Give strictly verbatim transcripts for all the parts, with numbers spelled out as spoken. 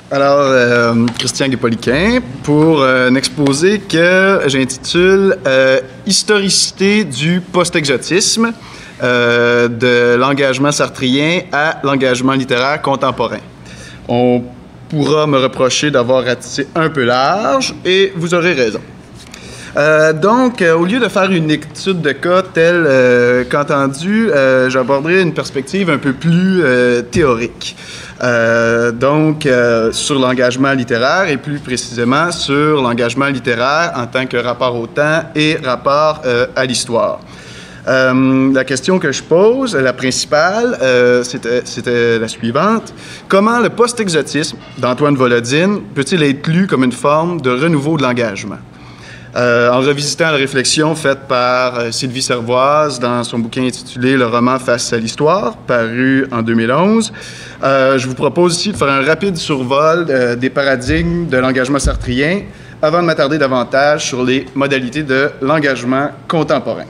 Alors, euh, Christian Guépoliquin, pour euh, un exposé que j'intitule euh, « Historicité du post-exotisme, euh, de l'engagement sartrien à l'engagement littéraire contemporain ». On pourra me reprocher d'avoir ratissé un peu large, et vous aurez raison. Euh, donc, euh, au lieu de faire une étude de cas telle euh, qu'entendue, euh, j'aborderai une perspective un peu plus euh, théorique. Euh, donc, euh, sur l'engagement littéraire et plus précisément sur l'engagement littéraire en tant que rapport au temps et rapport euh, à l'histoire. Euh, la question que je pose, la principale, euh, c'était, c'était la suivante. Comment le post-exotisme d'Antoine Volodine peut-il être lu comme une forme de renouveau de l'engagement? Euh, en revisitant la réflexion faite par euh, Sylvie Servoise dans son bouquin intitulé « Le roman face à l'histoire », paru en deux mille onze, euh, je vous propose ici de faire un rapide survol euh, des paradigmes de l'engagement sartrien avant de m'attarder davantage sur les modalités de l'engagement contemporain.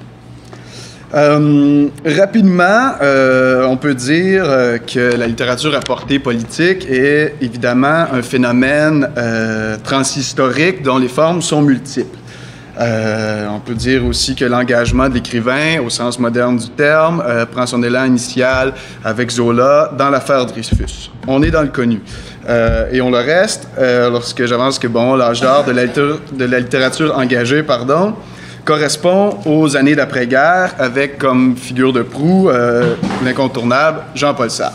Euh, rapidement, euh, on peut dire euh, que la littérature à portée politique est évidemment un phénomène euh, transhistorique dont les formes sont multiples. Euh, on peut dire aussi que l'engagement de l'écrivain, au sens moderne du terme, euh, prend son élan initial avec Zola dans l'affaire Dreyfus. On est dans le connu. Euh, et on le reste euh, lorsque j'avance que, bon, l'âge d'or de, de la littérature engagée, pardon, correspond aux années d'après-guerre avec comme figure de proue euh, l'incontournable Jean-Paul Sartre.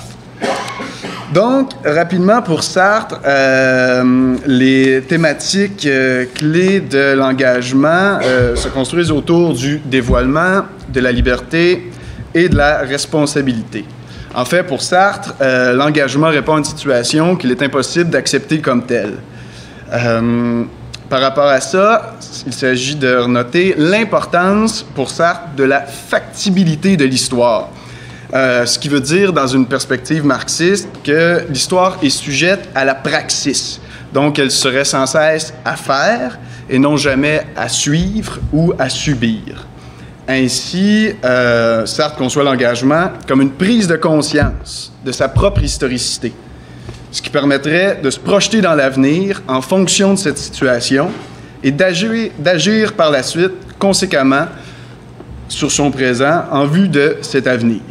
Donc, rapidement pour Sartre, euh, les thématiques euh, clés de l'engagement euh, se construisent autour du dévoilement, de la liberté et de la responsabilité. En fait, pour Sartre, euh, l'engagement répond à une situation qu'il est impossible d'accepter comme telle. Euh, Par rapport à ça, il s'agit de noter l'importance pour Sartre de la factibilité de l'histoire. Euh, ce qui veut dire, dans une perspective marxiste, que l'histoire est sujette à la praxis. Donc, elle serait sans cesse à faire et non jamais à suivre ou à subir. Ainsi, euh, Sartre conçoit l'engagement comme une prise de conscience de sa propre historicité, ce qui permettrait de se projeter dans l'avenir en fonction de cette situation et d'agir, d'agir par la suite conséquemment sur son présent en vue de cet avenir.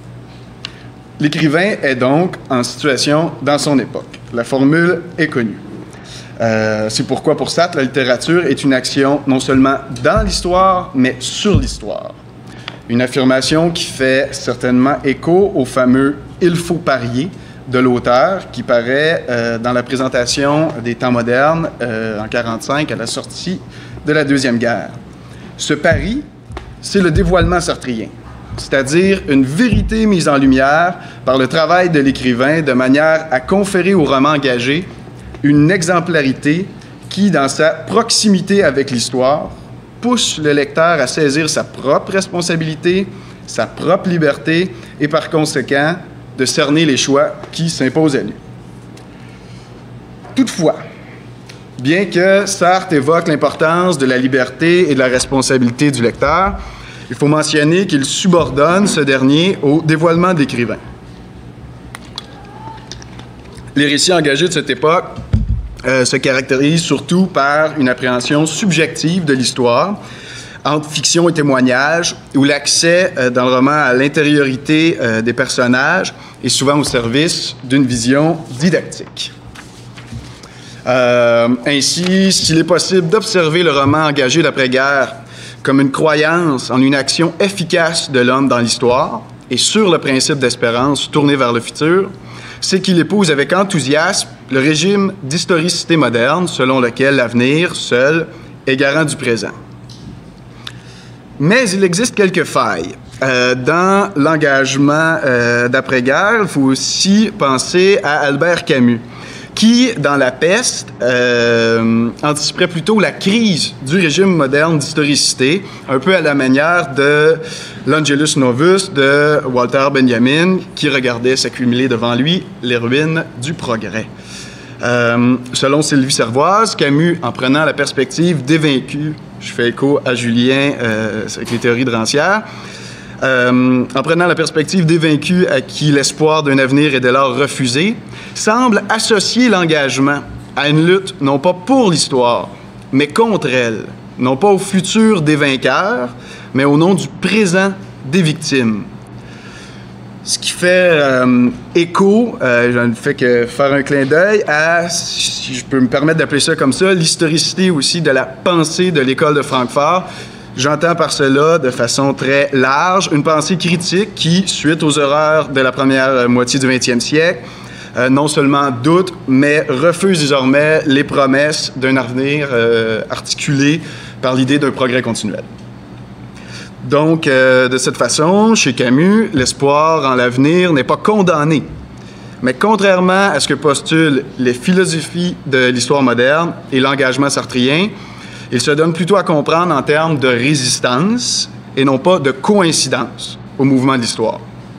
L'écrivain est donc en situation dans son époque. La formule est connue. Euh, c'est pourquoi pour Sartre, la littérature est une action non seulement dans l'histoire, mais sur l'histoire. Une affirmation qui fait certainement écho au fameux « il faut parier » de l'auteur, qui paraît euh, dans la présentation des temps modernes euh, en quarante-cinq, à la sortie de la Deuxième Guerre. Ce pari, c'est le dévoilement sartrien, c'est-à-dire une vérité mise en lumière par le travail de l'écrivain de manière à conférer au roman engagé une exemplarité qui, dans sa proximité avec l'histoire, pousse le lecteur à saisir sa propre responsabilité, sa propre liberté et par conséquent, de cerner les choix qui s'imposent à lui. Toutefois, bien que Sartre évoque l'importance de la liberté et de la responsabilité du lecteur, il faut mentionner qu'il subordonne ce dernier au dévoilement de l'écrivain. Les récits engagés de cette époque euh, se caractérisent surtout par une appréhension subjective de l'histoire, entre fiction et témoignage, où l'accès euh, dans le roman à l'intériorité euh, des personnages est souvent au service d'une vision didactique. Euh, ainsi, s'il est possible d'observer le roman engagé d'après-guerre comme une croyance en une action efficace de l'homme dans l'histoire et sur le principe d'espérance tourné vers le futur, c'est qu'il épouse avec enthousiasme le régime d'historicité moderne selon lequel l'avenir, seul, est garant du présent. Mais il existe quelques failles. Euh, dans l'engagement euh, d'après-guerre, il faut aussi penser à Albert Camus, qui, dans La Peste, euh, anticiperait plutôt la crise du régime moderne d'historicité, un peu à la manière de l'Angelus Novus de Walter Benjamin, qui regardait s'accumuler devant lui les ruines du progrès. Euh, selon Sylvie Servoise, Camus, en prenant la perspective des vaincus, je fais écho à Julien euh, avec les théories de Rancière, euh, en prenant la perspective des vaincus à qui l'espoir d'un avenir est dès lors refusé, semble associer l'engagement à une lutte non pas pour l'histoire, mais contre elle, non pas au futur des vainqueurs, mais au nom du présent des victimes. Ce qui fait euh, écho, euh, je ne fais que faire un clin d'œil à, si je peux me permettre d'appeler ça comme ça, l'historicité aussi de la pensée de l'école de Francfort. J'entends par cela, de façon très large, une pensée critique qui, suite aux horreurs de la première moitié du vingtième siècle, euh, non seulement doute, mais refuse désormais les promesses d'un avenir euh, articulé par l'idée d'un progrès continuel. Donc, euh, de cette façon, chez Camus, l'espoir en l'avenir n'est pas condamné. Mais contrairement à ce que postulent les philosophies de l'histoire moderne et l'engagement sartrien, il se donne plutôt à comprendre en termes de résistance et non pas de coïncidence au mouvement de l'histoire.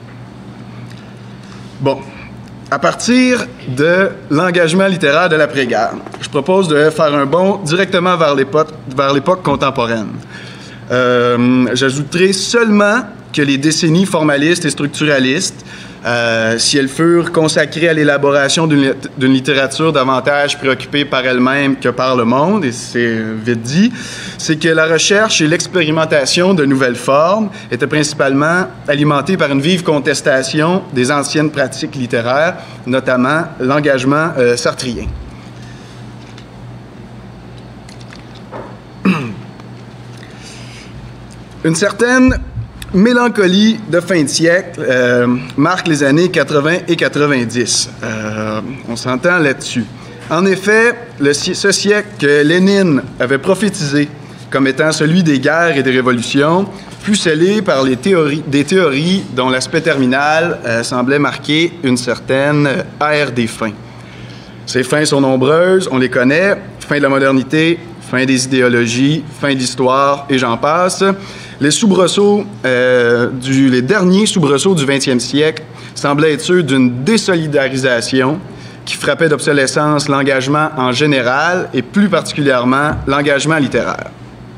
Bon, à partir de l'engagement littéraire de l'après-guerre, je propose de faire un bond directement vers l'époque, vers l'époque contemporaine. Euh, j'ajouterai seulement que les décennies formalistes et structuralistes, euh, si elles furent consacrées à l'élaboration d'une, d'une littérature davantage préoccupée par elle-même que par le monde, et c'est vite dit, c'est que la recherche et l'expérimentation de nouvelles formes étaient principalement alimentées par une vive contestation des anciennes pratiques littéraires, notamment l'engagement euh, sartrien. Une certaine mélancolie de fin de siècle euh, marque les années quatre-vingts et quatre-vingt-dix. Euh, on s'entend là-dessus. En effet, le, ce siècle que Lénine avait prophétisé comme étant celui des guerres et des révolutions fut scellé par les théories, des théories dont l'aspect terminal euh, semblait marquer une certaine ère des fins. Ces fins sont nombreuses, on les connaît. Fin de la modernité, fin des idéologies, fin de l'histoire, et j'en passe. Les soubresauts, euh, du, les derniers soubresauts du vingtième siècle semblaient être ceux d'une désolidarisation qui frappait d'obsolescence l'engagement en général et plus particulièrement l'engagement littéraire.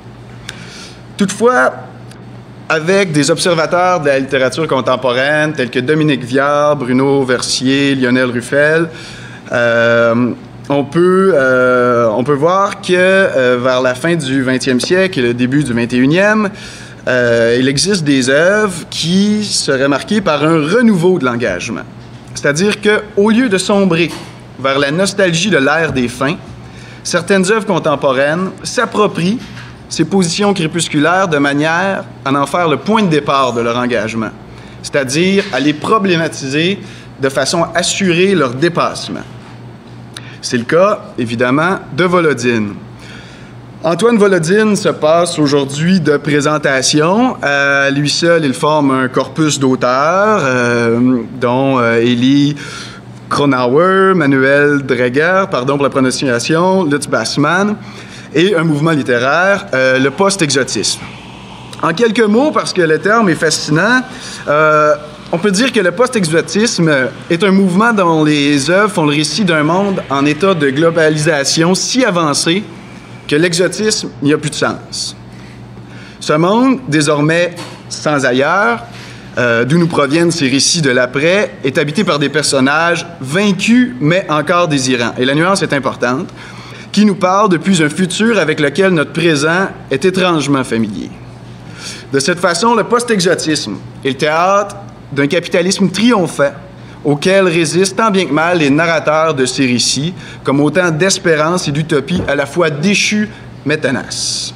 Toutefois, avec des observateurs de la littérature contemporaine tels que Dominique Viard, Bruno Versier, Lionel Ruffel, euh, On peut, euh, on peut voir que euh, vers la fin du vingtième siècle et le début du vingt et unième, euh, il existe des œuvres qui seraient marquées par un renouveau de l'engagement. C'est-à-dire qu'au lieu de sombrer vers la nostalgie de l'ère des fins, certaines œuvres contemporaines s'approprient ces positions crépusculaires de manière à en faire le point de départ de leur engagement, c'est-à-dire à les problématiser de façon à assurer leur dépassement. C'est le cas, évidemment, de Volodine. Antoine Volodine se passe aujourd'hui de présentation. À lui seul, il forme un corpus d'auteurs, euh, dont euh, Elie Kronauer, Manuel Dreger, pardon pour la prononciation, Lutz Bassmann, et un mouvement littéraire, euh, le post-exotisme. En quelques mots, parce que le terme est fascinant, euh, on peut dire que le post-exotisme est un mouvement dont les œuvres font le récit d'un monde en état de globalisation si avancé que l'exotisme n'y a plus de sens. Ce monde, désormais sans ailleurs, euh, d'où nous proviennent ces récits de l'après, est habité par des personnages vaincus mais encore désirants. Et la nuance est importante, qui nous parle depuis un futur avec lequel notre présent est étrangement familier. De cette façon, le post-exotisme est le théâtre d'un capitalisme triomphant auquel résistent tant bien que mal les narrateurs de ces récits, comme autant d'espérance et d'utopie à la fois déchus mais tenaces.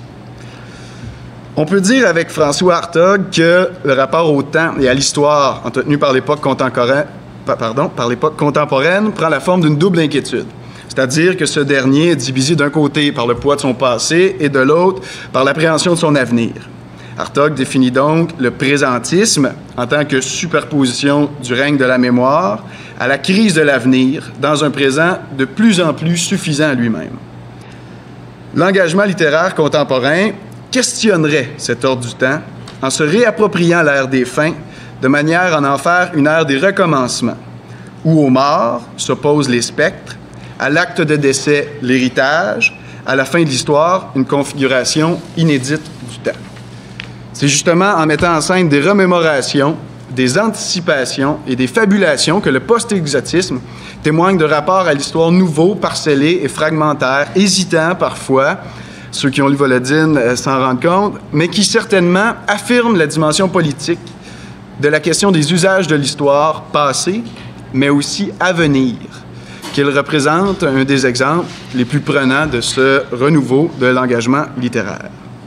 On peut dire avec François Hartog que le rapport au temps et à l'histoire entretenu par l'époque contemporaine, pardon, par l'époque contemporaine prend la forme d'une double inquiétude. C'est-à-dire que ce dernier est divisé d'un côté par le poids de son passé et de l'autre par l'appréhension de son avenir. Hartog définit donc le présentisme en tant que superposition du règne de la mémoire à la crise de l'avenir dans un présent de plus en plus suffisant à lui-même. L'engagement littéraire contemporain questionnerait cet ordre du temps en se réappropriant l'ère des fins de manière à en faire une ère des recommencements, où aux morts s'opposent les spectres, à l'acte de décès l'héritage, à la fin de l'histoire une configuration inédite du temps. C'est justement en mettant en scène des remémorations, des anticipations et des fabulations que le post-exotisme témoigne de rapports à l'histoire nouveaux, parcellés et fragmentaires, hésitants parfois, ceux qui ont lu Volodine euh, s'en rendent compte, mais qui certainement affirment la dimension politique de la question des usages de l'histoire passée, mais aussi à venir, qu'il représente un des exemples les plus prenants de ce renouveau de l'engagement littéraire.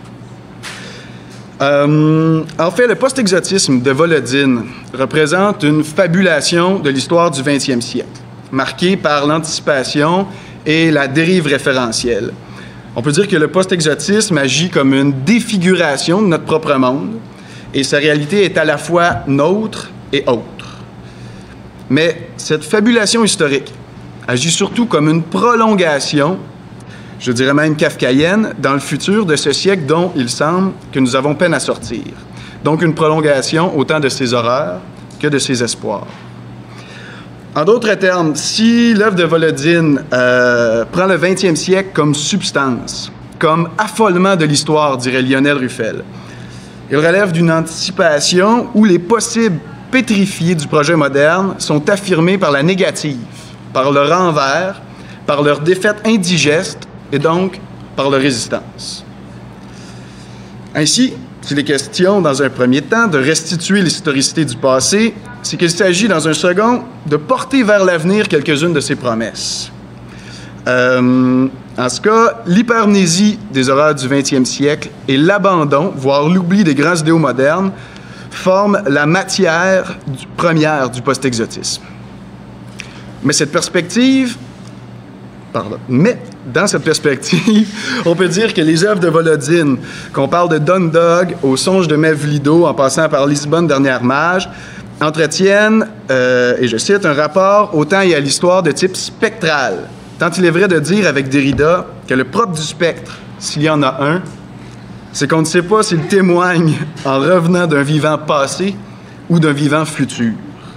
Euh, en fait, le post-exotisme de Volodine représente une fabulation de l'histoire du vingtième siècle, marquée par l'anticipation et la dérive référentielle. On peut dire que le post-exotisme agit comme une défiguration de notre propre monde, et sa réalité est à la fois nôtre et autre. Mais cette fabulation historique agit surtout comme une prolongation, je dirais même kafkaïenne, dans le futur de ce siècle dont il semble que nous avons peine à sortir. Donc une prolongation autant de ses horreurs que de ses espoirs. En d'autres termes, si l'œuvre de Volodine euh, prend le vingtième siècle comme substance, comme affolement de l'histoire, dirait Lionel Ruffel, il relève d'une anticipation où les possibles pétrifiés du projet moderne sont affirmés par la négative, par leur envers, par leur défaite indigeste et donc par leur résistance. Ainsi, s'il est question, dans un premier temps, de restituer l'historicité du passé, c'est qu'il s'agit, dans un second, de porter vers l'avenir quelques-unes de ses promesses. Euh, en ce cas, l'hypermnésie des horreurs du vingtième siècle et l'abandon, voire l'oubli des grands idéaux modernes, forment la matière du, première du post-exotisme. Mais cette perspective, pardon, mais dans cette perspective, on peut dire que les œuvres de Volodine, qu'on parle de Dundalk au Songe de Mevlido, en passant par Lisbonne, Dernière Mage, entretiennent, euh, et je cite, un rapport au temps et à l'histoire de type spectral. Tant il est vrai de dire avec Derrida que le propre du spectre, s'il y en a un, c'est qu'on ne sait pas s'il témoigne en revenant d'un vivant passé ou d'un vivant futur.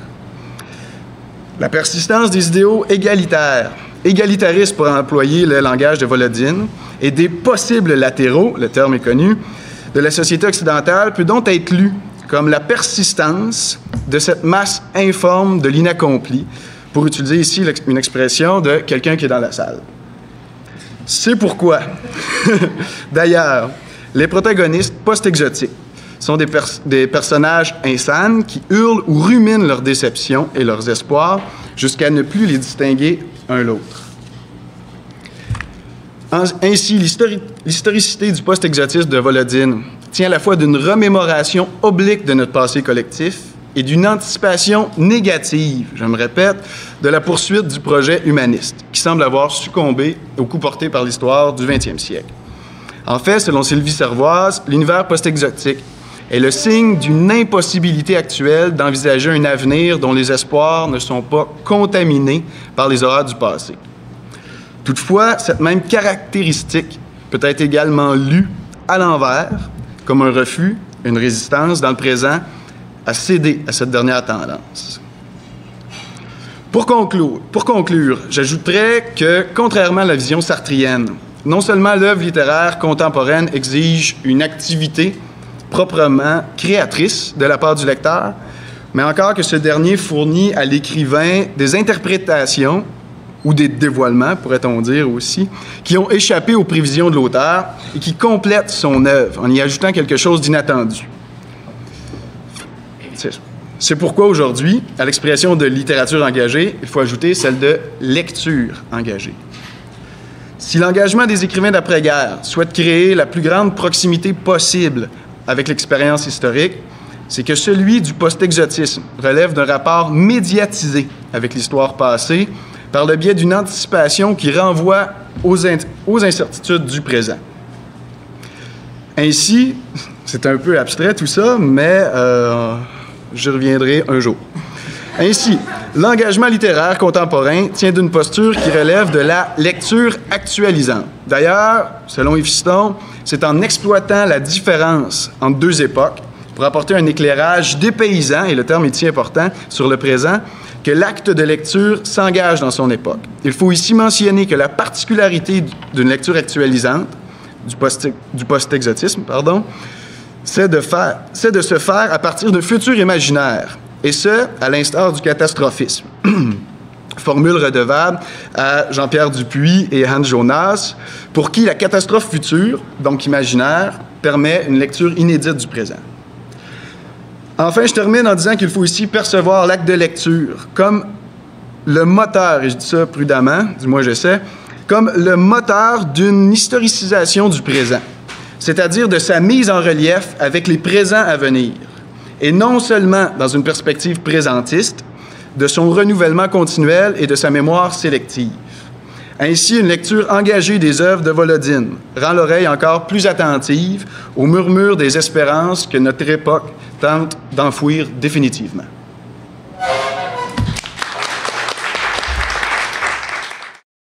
La persistance des idéaux égalitaires, égalitaristes pour employer le langage de Volodine, et des possibles latéraux, le terme est connu, de la société occidentale peut donc être lu comme la persistance de cette masse informe de l'inaccompli, pour utiliser ici une expression de quelqu'un qui est dans la salle. C'est pourquoi, d'ailleurs, les protagonistes post-exotiques sont des, pers- des personnages insanes qui hurlent ou ruminent leurs déceptions et leurs espoirs jusqu'à ne plus les distinguer un l'autre. Ainsi, l'histori- l'historicité du post-exotisme de Volodine tient à la fois d'une remémoration oblique de notre passé collectif et d'une anticipation négative, je me répète, de la poursuite du projet humaniste, qui semble avoir succombé au coup porté par l'histoire du vingtième siècle. En fait, selon Sylvie Servoise, l'univers post-exotique est le signe d'une impossibilité actuelle d'envisager un avenir dont les espoirs ne sont pas contaminés par les horreurs du passé. Toutefois, cette même caractéristique peut être également lue à l'envers, comme un refus, une résistance dans le présent à céder à cette dernière tendance. Pour conclure, pour conclure, j'ajouterais que, contrairement à la vision sartrienne, non seulement l'œuvre littéraire contemporaine exige une activité proprement créatrice de la part du lecteur, mais encore que ce dernier fournit à l'écrivain des interprétations ou des dévoilements, pourrait-on dire aussi, qui ont échappé aux prévisions de l'auteur et qui complètent son œuvre en y ajoutant quelque chose d'inattendu. C'est pourquoi aujourd'hui, à l'expression de littérature engagée, il faut ajouter celle de lecture engagée. Si l'engagement des écrivains d'après-guerre souhaite créer la plus grande proximité possible avec l'expérience historique, c'est que celui du post-exotisme relève d'un rapport médiatisé avec l'histoire passée par le biais d'une anticipation qui renvoie aux, in- aux incertitudes du présent. Ainsi, c'est un peu abstrait tout ça, mais euh, j'y reviendrai un jour. Ainsi, l'engagement littéraire contemporain tient d'une posture qui relève de la lecture actualisante. D'ailleurs, selon Yves-Fiston, c'est en exploitant la différence entre deux époques pour apporter un éclairage dépaysant, et le terme est si important, sur le présent, que l'acte de lecture s'engage dans son époque. Il faut ici mentionner que la particularité d'une lecture actualisante, du, post, du post-exotisme, pardon, c'est de, faire, c'est de se faire à partir d'un futur imaginaire, et ce, à l'instar du catastrophisme. Formule redevable à Jean-Pierre Dupuis et Hans Jonas, pour qui la catastrophe future, donc imaginaire, permet une lecture inédite du présent. Enfin, je termine en disant qu'il faut ici percevoir l'acte de lecture comme le moteur, et je dis ça prudemment, du moins je sais, comme le moteur d'une historicisation du présent, c'est-à-dire de sa mise en relief avec les présents à venir, et non seulement dans une perspective présentiste, de son renouvellement continuel et de sa mémoire sélective. Ainsi, une lecture engagée des œuvres de Volodine rend l'oreille encore plus attentive au murmure des espérances que notre époque tente d'enfouir définitivement.